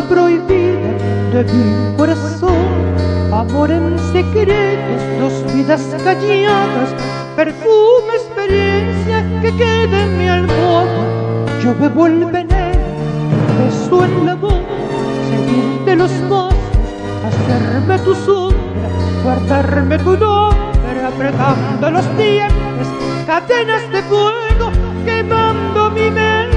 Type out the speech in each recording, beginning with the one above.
prohibida de mi corazón. Amor en secretos, dos vidas calladas, perfume, experiencia que queda en mi almohada. Yo bebo el veneno, beso en la boca, seguirte los pasos, hacerme tu sombra, guardarme tu nombre, apretando los dientes, cadenas de fuego, quemando mi mente.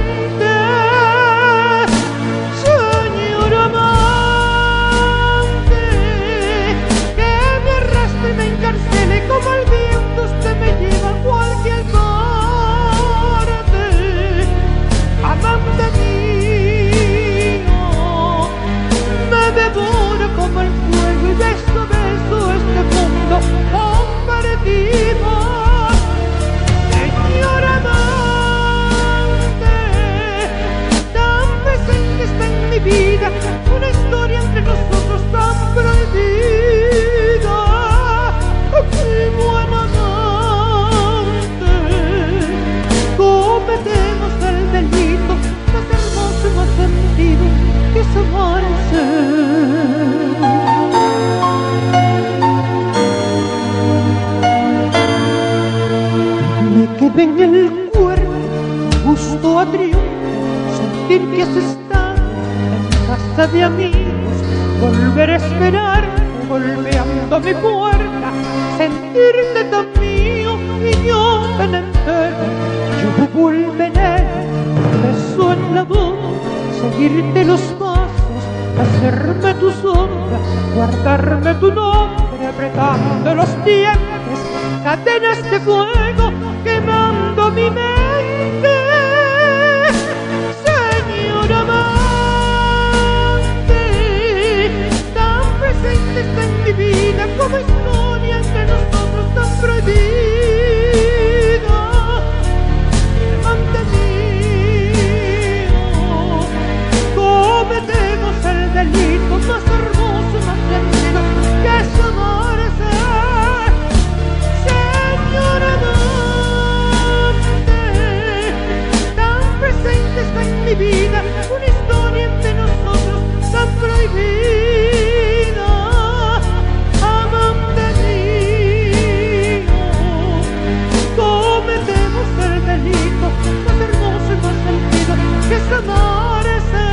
Señor amante, que me arrastre y me encarcele, como el viento usted me lleva a cualquier parte. Amante mío, me devoro como el fuego y beso a beso este mundo compartimos. Señor amante, tan presente está en mi vida una historia entre nosotros tan prohibida. Mi buen amante, cometemos el delito más hermoso y más sentido que es amarse. Me quedé en el cuerpo, gusto a triunfo, sentir que has estado en casa de amigos, volver a esperar, golpeando mi puerta, sentirte tan mío y yo tan enfermo. Yo bebo el veneno, beso en la boca, seguirte los pasos, hacerme tu sombra, guardarme tu nombre, apretando los dientes, cadenas de fuego, quemando mi mente. Señor amante, tan presente está en mi vida como historia entre nosotros tan prohibida. Amante mío, cometemos el delito más hermoso y más sentido que es amarse. Señor amante, tan presente está en mi vida una historia entre nosotros tan prohibida. Amante mío, cometemos el delito más hermoso y más sentido que es amarse.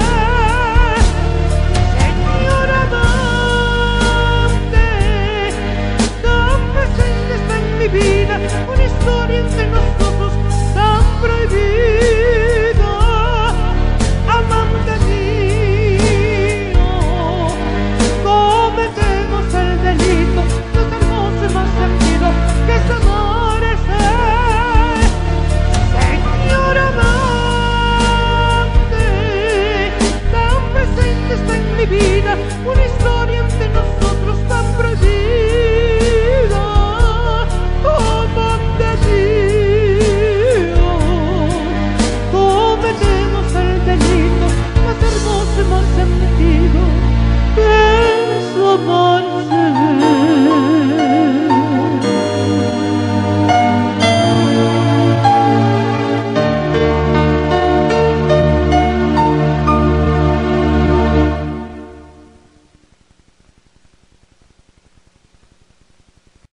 Señor amante, tan presente está en mi vida una historia entre nosotros